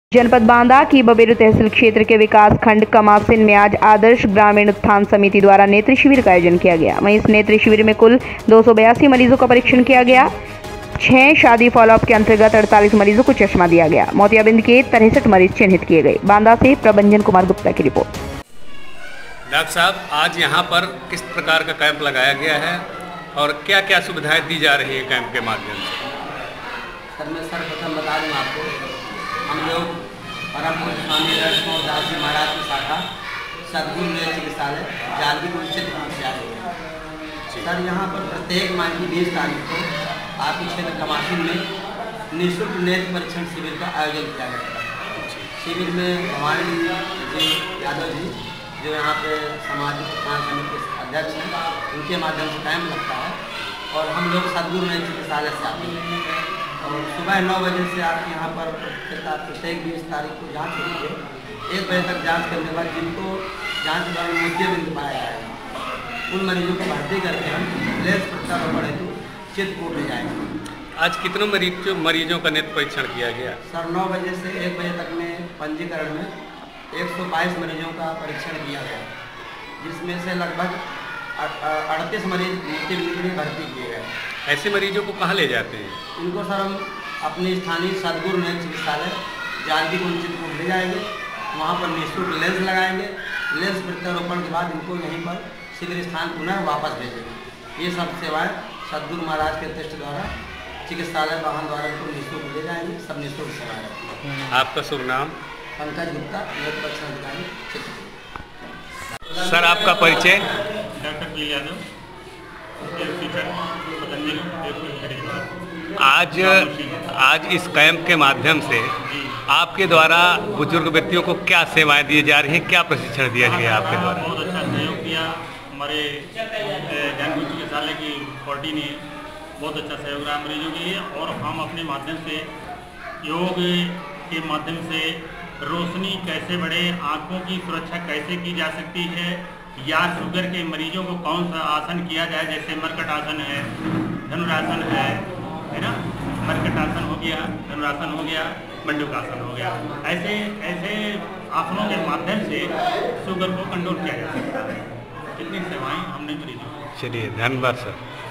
जनपद बांदा की बबेरू तहसील क्षेत्र के विकास खंड कमासिन में आज आदर्श ग्रामीण उत्थान समिति द्वारा नेत्र शिविर का आयोजन किया गया। वहीं इस नेत्र शिविर में कुल 282 मरीजों का परीक्षण किया गया। 6 शादी फॉलोअप के अंतर्गत 48 मरीजों को चश्मा दिया गया। मोतियाबिंद के 63 मरीज चिन्हित किए गए। बांदा से प्रबंधन कुमार गुप्ता की रिपोर्ट। डॉक्टर साहब, आज यहाँ पर किस प्रकार का कैंप लगाया गया है और क्या क्या सुविधाएं दी जा रही है कैंप के माध्यम से? सर मैं सर्वप्रथम बता दूँ आपको, हम लोग परम पूज्य स्वामी दास जी महाराज की शाखा सद्गुरु नेत्र चिकित्सालय जालवी क्षेत्र से आए हैं। सर यहाँ पर प्रत्येक माह की 20 तारीख को आपके क्षेत्र कमासिन में निःशुल्क नेत्र परीक्षण शिविर का आयोजन किया गया है। शिविर में भवानी जी यादव जी जो यहाँ पे सामाजिक उत्थान समिति के अध्यक्ष हैं, उनके माध्यम से कैंप लगता है और हम लोग सद्गुरु नेत्र चिकित्सालय से आते हैं और सुबह 9 बजे से आपके यहाँ पर प्रत्येक 20 तारीख को जांच होती है। 1 बजे तक जांच करने के बाद जिनको जांच के दौरान मोतियाबिंद पाया जाएगा उन मरीजों को भर्ती करके हम लेंस प्रत्यारोपण हेतु चित्रकूट ले जाएंगे। आज कितनों मरीजों का नेत्र परीक्षण किया गया? सर 9 बजे से 1 बजे तक में पंजीकरण में 122 मरीजों का परीक्षण किया गया, जिसमें से लगभग 38 मरीज मोतियाबिंद के लिए भर्ती किए गए। ऐसे मरीजों को कहाँ ले जाते हैं? इनको सर हम अपने स्थानीय सद्गुरु नेत्र चिकित्सालय जालवी चित्रकूट ले जाएंगे। वहाँ पर निःशुल्क लेंस लगाएंगे। लेंस प्रत्यारोपण के बाद इनको यहीं पर शिविर स्थान पुनः वापस भेजेंगे। ये सब सेवाएं सद्गुरु महाराज के ट्रस्ट द्वारा चिकित्सालय वाहन द्वारा इनको निःशुल्क ले जाएंगे। सब निःशुल्क सेवाएं। आपका शुभ नाम? पंकज गुप्ता, नेत्र परीक्षण अधिकारी चित्रकूट। सर आपका परिचय? Doctor P Yadav. आज इस कैंप के माध्यम से आपके द्वारा बुजुर्ग व्यक्तियों को क्या सेवाएं दी जा रही हैं, क्या प्रशिक्षण दिया गया आपके द्वारा? बहुत अच्छा सहयोग किया हमारे जालवी चिकित्सालय की पार्टी ने, बहुत अच्छा सहयोग रहा मरीजों के लिए। और हम अपने माध्यम से योग के माध्यम से रोशनी कैसे बढ़े, आँखों की सुरक्षा कैसे की जा सकती है, या शुगर के मरीजों को कौन सा आसन किया जाए, जैसे मरकट आसन है, धनुरासन है ना, मरकट आसन हो गया, धनुरासन हो गया, मंडूक आसन हो गया। ऐसे आसनों के माध्यम से शुगर को कंट्रोल किया जा सकता है। कितनी सेवाएं हमने मरीजों को। चलिए, धन्यवाद सर।